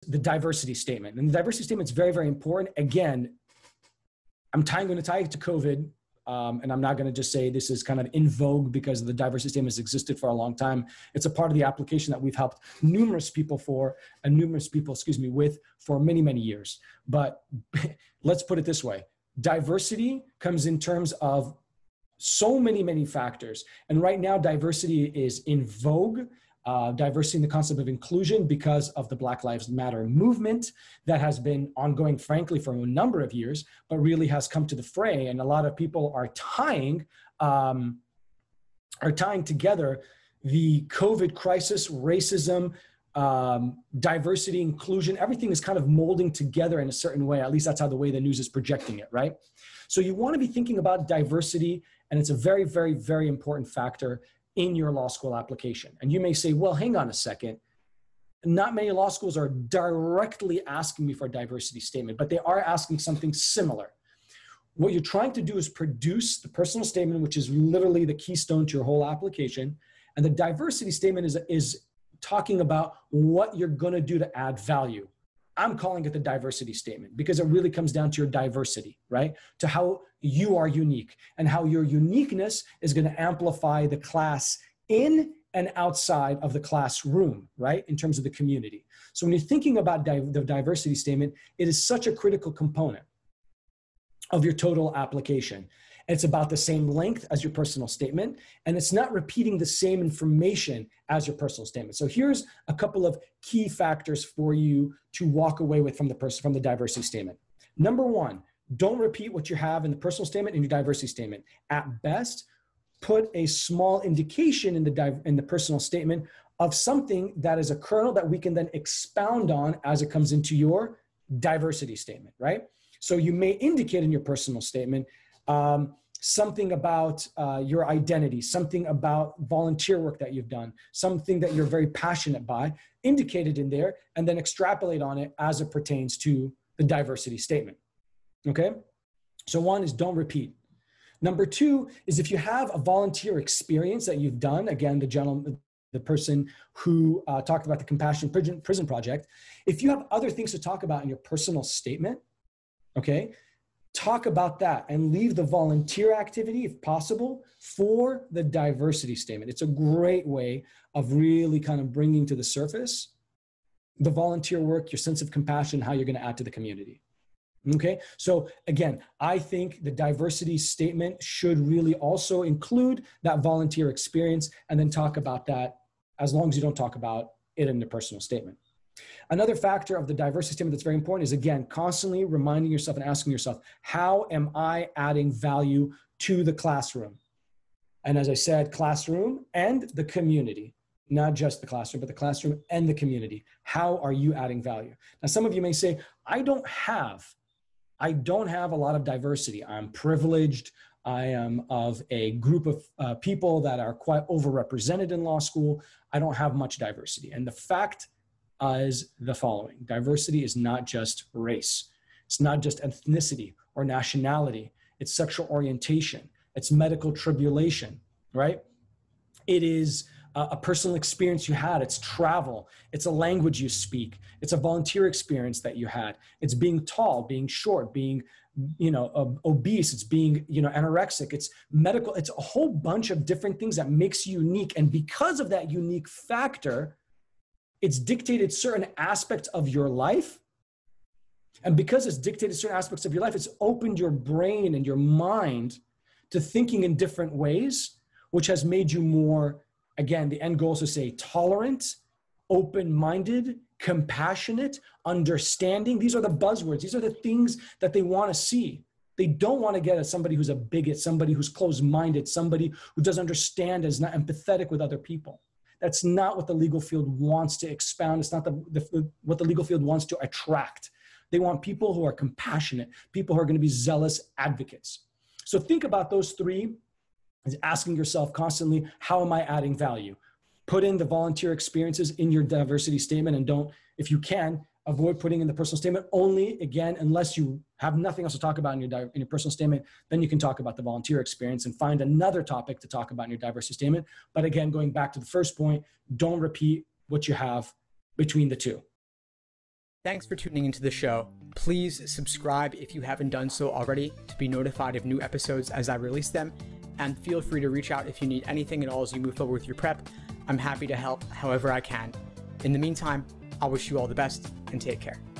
the diversity statement. And the diversity statement is very, very important. Again, I'm going to tie it to COVID. And I'm not going to just say this is kind of in vogue because the diversity statement has existed for a long time. It's a part of the application that we've helped numerous people with for many, many years. But let's put it this way. Diversity comes in terms of so many, many factors. And right now, diversity is in vogue. Diversity in the concept of inclusion because of the Black Lives Matter movement that has been ongoing, frankly, for a number of years, but really has come to the fray. And a lot of people are tying together the COVID crisis, racism, diversity, inclusion. Everything is kind of molding together in a certain way. At least that's how the way the news is projecting it, right? So you want to be thinking about diversity, and it's a very, very, very important factor in your law school application. And you may say, well, hang on a second. Not many law schools are directly asking me for a diversity statement, but they are asking something similar. What you're trying to do is produce the personal statement, which is literally the keystone to your whole application. And the diversity statement is talking about what you're going to do to add value. I'm calling it the diversity statement because it really comes down to your diversity, right? To how you are unique and how your uniqueness is going to amplify the class in and outside of the classroom, right? In terms of the community. So when you're thinking about the diversity statement, it is such a critical component of your total application. It's about the same length as your personal statement, and it's not repeating the same information as your personal statement. So here's a couple of key factors for you to walk away with from the diversity statement. Number one, don't repeat what you have in the personal statement and your diversity statement. At best, put a small indication in the personal statement of something that is a kernel that we can then expound on as it comes into your diversity statement, right? So you may indicate in your personal statement something about your identity, something about volunteer work that you've done, something that you're very passionate by, indicate it in there, and then extrapolate on it as it pertains to the diversity statement, okay? So one is don't repeat. Number two is if you have a volunteer experience that you've done, again, the person who talked about the Compassion Prison Project, if you have other things to talk about in your personal statement, okay, talk about that and leave the volunteer activity, if possible, for the diversity statement. It's a great way of really kind of bringing to the surface the volunteer work, your sense of compassion, how you're going to add to the community. Okay, so again, I think the diversity statement should really also include that volunteer experience and then talk about that as long as you don't talk about it in the personal statement. Another factor of the diversity statement that's very important is, again, constantly reminding yourself and asking yourself, how am I adding value to the classroom? And as I said, classroom and the community, not just the classroom, but the classroom and the community. How are you adding value? Now, some of you may say, I don't have a lot of diversity. I'm privileged. I am of a group of people that are quite overrepresented in law school. I don't have much diversity. And the fact is the following. Diversity is not just race. It's not just ethnicity or nationality. It's sexual orientation. It's medical tribulation, right? It is a personal experience you had. It's travel. It's a language you speak. It's a volunteer experience that you had. It's being tall, being short, being, obese. It's being, anorexic. It's medical. It's a whole bunch of different things that makes you unique. And because of that unique factor, it's dictated certain aspects of your life. And because it's dictated certain aspects of your life, it's opened your brain and your mind to thinking in different ways, which has made you more, again, the end goal is to say tolerant, open-minded, compassionate, understanding. These are the buzzwords. These are the things that they want to see. They don't want to get at somebody who's a bigot, somebody who's closed-minded, somebody who doesn't understand, is not empathetic with other people. That's not what the legal field wants to expound. It's not what the legal field wants to attract. They want people who are compassionate, people who are going to be zealous advocates. So think about those three, is asking yourself constantly, how am I adding value? Put in the volunteer experiences in your diversity statement, and don't, if you can, avoid putting in the personal statement only, again, unless you have nothing else to talk about in your personal statement, then you can talk about the volunteer experience and find another topic to talk about in your diversity statement. But again, going back to the first point, don't repeat what you have between the two. Thanks for tuning into the show. Please subscribe if you haven't done so already to be notified of new episodes as I release them. And feel free to reach out if you need anything at all as you move forward with your prep. I'm happy to help however I can. In the meantime, I wish you all the best and take care.